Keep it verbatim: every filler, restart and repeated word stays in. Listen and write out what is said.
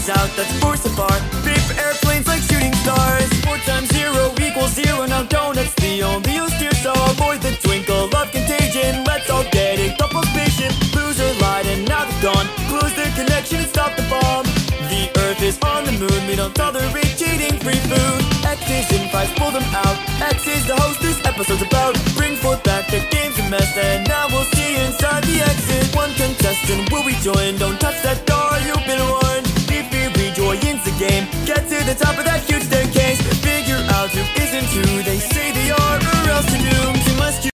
X out, that's a force apart. Paper airplanes like shooting stars. Four times zero equals zero. Now donuts the only use here, so avoid the twinkle of contagion. Let's all get a couple patient. Loser lied and now they're gone. Close the connection and stop the bomb. The earth is on the moon, we don't tolerate cheating. Free food, X's in price, pull them out. X is the host this episode's about. Bring forth back the game's a mess, and now we'll see inside the exit. One contestant will rejoin, don't touch that door, you've been warned. Beefy rejoins the game, get to the top of that huge staircase. Figure out who isn't who they say.